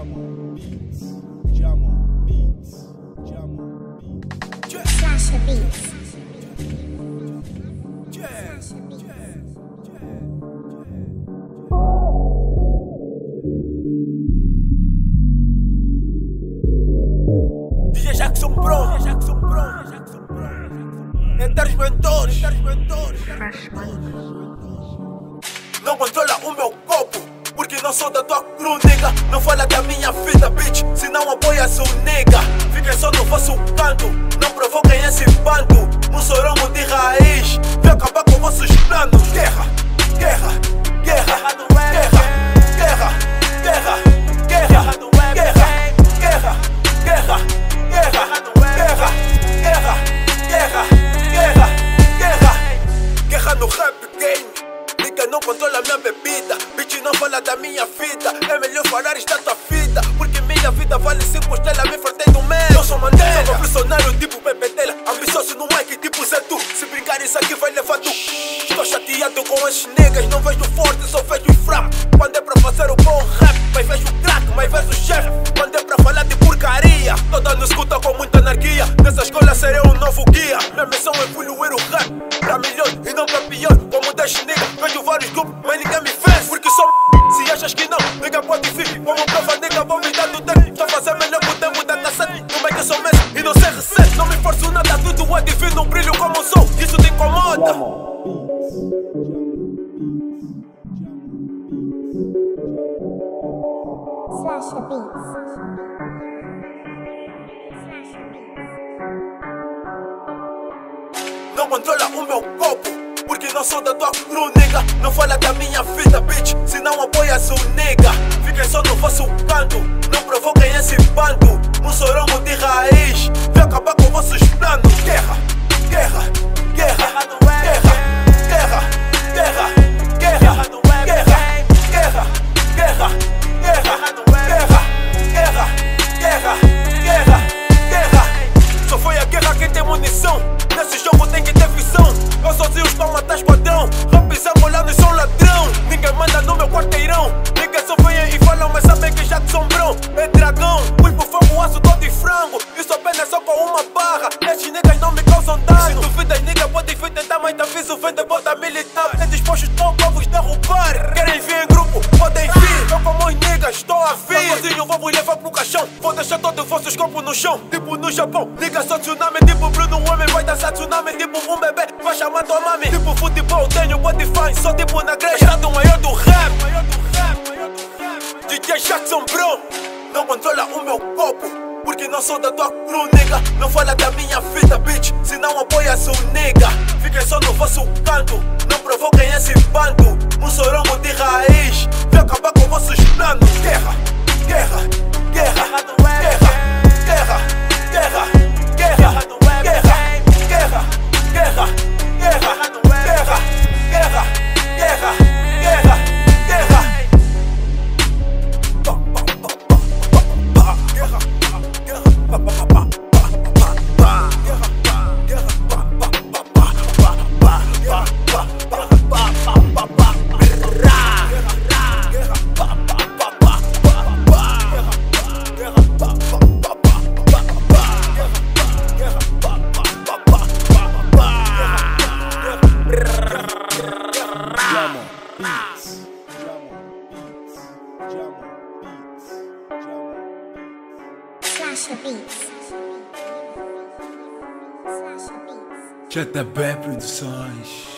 Jamo Beats, Jamo Beats, Jamo Beats. Slasher Beats. DJ Jackson Pro, entre os mentores, não controla o meu copo, porque não sou da tua crew, nigga. Não fala da minha vida, bitch, se não apoias o nigga. Fiquem só no vosso canto, não provoquem esse bando. Mussorongo de raiz, vem acabar com vossos planos. Guerra, guerra, guerra, guerra, guerra, guerra, guerra, guerra, guerra, guerra, guerra, guerra, guerra, guerra, guerra, guerra, guerra no rap game. Nigga não controla minha bebida, bitch não fala da minha vida. É melhor falar está tua vida, porque minha vida vale 5 estrelas. Me fartei do meu, eu sou Mandela. Sou profissional tipo Pepe Tela, ambicioso no mic tipo Zé Tu. Se brincar isso aqui vai levar tu. Estou chateado com as negas, não vejo forte, só vejo fraco. Quando é pra fazer o bom rap, mas vejo crack, mas vejo chefe. Quando é pra falar de porcaria, toda nos escuta com muita anarquia. Nessa escola serei um novo guia. Minha missão é evoluir o rap pra melhor e não pra pior. Como das niggas, vejo vários grupos, mas ninguém me fez. Porque sou se achas que não, nigga pode vir. Como prova, nigga, vou me dar do tempo. Estou a fazer melhor que o tempo da cassete. Como é que eu sou Messi e não sei reset? Não me forço nada, tudo é divino, um brilho como sou. Isso te incomoda. Slasher Beats. Não controla o meu copo, porque não sou da tua crew, nigga. Não fala da minha vida, bitch, se não apoias o nigga. Fiquem só no vosso canto, não provoquem esse bando. Mussorongo de raiz, vem acabar com vossos planos. Guerra, guerra, guerra, guerra, guerra, guerra, guerra, guerra, guerra, guerra, guerra, guerra, guerra, guerra, guerra. Só foi a guerra quem tem munição. Nesse jogo tem que ter visão. Eu sozinho estou a matar esquadrão. Rapizão colando e sou ladrão. Ninguém manda no meu quarteirão. Ninguém só vem e falam, mas sabem que Jackson Brown é dragão. Pus pro fogo, aço todo de frango. Isso apenas só com uma barra. Esses niggas não me causam dano. Se duvidas, nigga, podem vir tentar, mas te aviso, vem de bota militar. É disposto, estou pra vos derrubar. Querem vir em grupo, podem vir. Eu como os niggas, estou a vir. Eu sozinho vou vos levar pro caixão. Vou deixar todos os vossos corpos no chão. Tipo no Japão, nigga, só tsunami. Tipo Bruno, um homem vai dançar tsunami. Tipo um bebê, vai chamar tua mami. Tipo futebol, tenho body fine. Só tipo na igreja, estado maior do rap. DJ Jackson Bro, não controla o meu copo, porque não sou da tua crew, nigga. Não fala da minha vida, bitch, se não apoias o nigga. Fiquem só no vosso canto, não provoquem esse bando. Mussorongo de raiz, vem acabar com vossos planos. Guerra, guerra, guerra, guerra, guerra, guerra, guerra, guerra, guerra, guerra, guerra, guerra, guerra, guerra, guerra, guerra. Jamo Beats, Jamo Beats, Jamo Beats, Jamo Beats. Slasher Beats. Slasher Beats. JB Produções.